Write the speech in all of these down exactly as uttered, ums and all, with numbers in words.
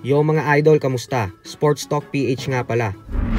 Yo mga idol, kamusta? Sports Talk P H nga pala.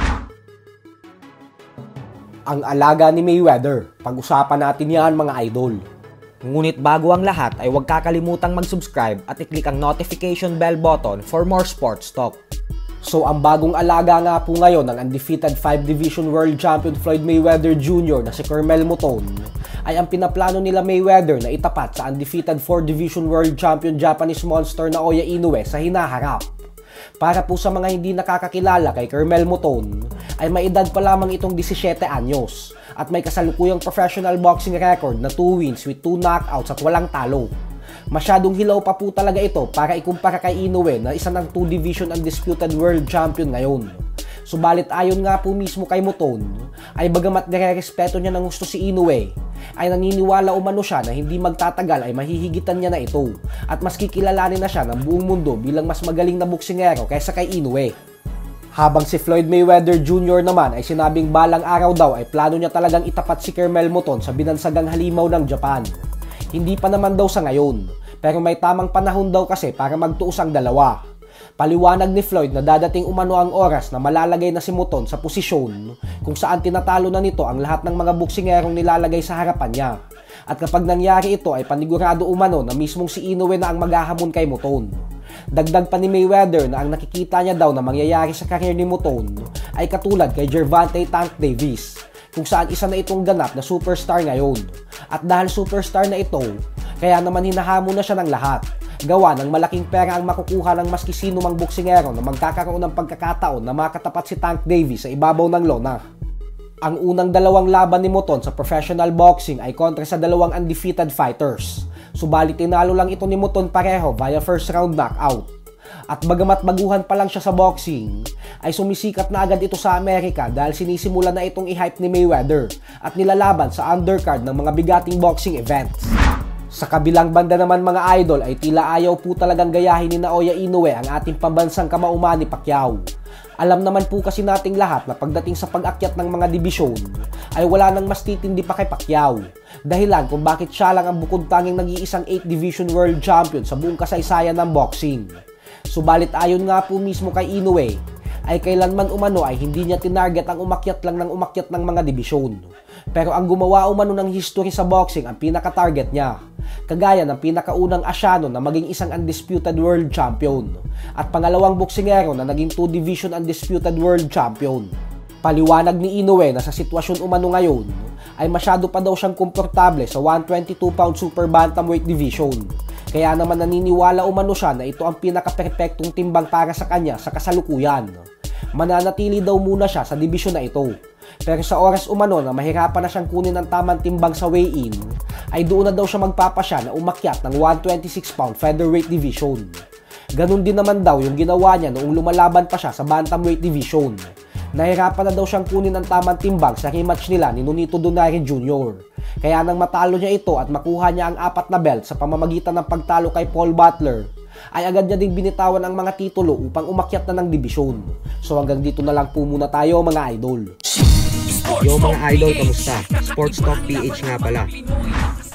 Ang alaga ni Mayweather, pag-usapan natin yan mga idol. Ngunit bago ang lahat ay huwag kakalimutang mag-subscribe at i-click ang notification bell button for more sports talk. So ang bagong alaga nga po ngayon ng undefeated five division world champion Floyd Mayweather Junior na si Carmel Muton ay ang pinaplano nila Mayweather na itapat sa undefeated four division world champion Japanese monster na Naoya Inoue sa hinaharap. Para po sa mga hindi nakakakilala kay Carmel Muton, ay may edad pa lamang itong seventeen anyos at may kasalukuyang professional boxing record na two wins with two knockouts at walang talo. Masyadong hilaw pa po talaga ito para ikumpara kay Inoue na isa ng two division undisputed world champion ngayon. Subalit ayon nga po mismo kay Muton, ay bagamat nire-respeto niya ng gusto si Inoue, ay naniniwala umano siya na hindi magtatagal ay mahihigitan niya na ito at mas kikilalanin na siya ng buong mundo bilang mas magaling na boksingero kaysa kay Inoue. Habang si Floyd Mayweather Junior naman ay sinabing balang araw daw ay plano niya talagang itapat si Carmel Muton sa binansagang halimaw ng Japan. Hindi pa naman daw sa ngayon, pero may tamang panahon daw kasi para magtuos ang dalawa. Paliwanag ni Floyd na dadating umano ang oras na malalagay na si Muton sa posisyon kung saan tinatalo na nito ang lahat ng mga boksingerong nilalagay sa harapan niya. At kapag nangyari ito ay panigurado umano na mismong si Inoue na ang maghahamon kay Muton. Dagdag pa ni Mayweather na ang nakikita niya daw na mangyayari sa karir ni Muton ay katulad kay Gervonta Tank Davis, kung saan isa na itong ganap na superstar ngayon. At dahil superstar na ito, kaya naman hinahamon na siya ng lahat. Gawa ng malaking pera ang makukuha ng maski sino mang boksingero na magkakaroon ng pagkakataon na makatapat si Tank Davis sa ibabaw ng lona. Ang unang dalawang laban ni Muton sa professional boxing ay kontra sa dalawang undefeated fighters. Subalit tinalo lang ito ni Muton pareho via first round knockout. At bagamat baguhan pa lang siya sa boxing, ay sumisikat na agad ito sa Amerika dahil sinisimula na itong i-hype ni Mayweather at nilalaban sa undercard ng mga bigating boxing events. Sa kabilang banda naman mga idol ay tila ayaw po talagang gayahin ni Naoya Inoue ang ating pambansang kamauman ni Pacquiao. Alam naman po kasi nating lahat na pagdating sa pag-akyat ng mga dibisyon ay wala nang mas titindi pa kay Pacquiao. Dahilan kung bakit siya lang ang bukod tanging nag-iisang eight division world champion sa buong kasaysayan ng boxing. Subalit ayon nga po mismo kay Inoue, ay kailanman umano ay hindi niya tinarget ang umakyat lang ng umakyat ng mga dibisyon. Pero ang gumawa umano ng history sa boxing ang pinaka-target niya. Kagaya ng pinakaunang Asyano na maging isang undisputed world champion at pangalawang boksingero na naging two division undisputed world champion. Paliwanag ni Inoue na sa sitwasyon umano ngayon ay masyado pa daw siyang komportable sa one twenty-two pound super bantamweight division. Kaya naman naniniwala umano siya na ito ang pinaka-perpektong timbang para sa kanya sa kasalukuyan. Mananatili daw muna siya sa dibisyon na ito. Pero sa oras umano na mahirapan na siyang kunin ang tamang timbang sa weigh-in, ay doon na daw siya magpapasya na umakyat ng one twenty-six pound featherweight division. Ganun din naman daw yung ginawa niya noong lumalaban pa siya sa bantamweight division. Nahirapan na daw siyang kunin ang tamang timbang sa rematch nila ni Nonito Donaire Junior Kaya nang matalo niya ito at makuha niya ang apat na belt sa pamamagitan ng pagtalo kay Paul Butler, ay agad niya ding binitawan ang mga titulo upang umakyat na ng dibisyon. So hanggang dito na lang po muna tayo mga idol. Yo mga idol, kamusta? Sports Talk P H nga pala.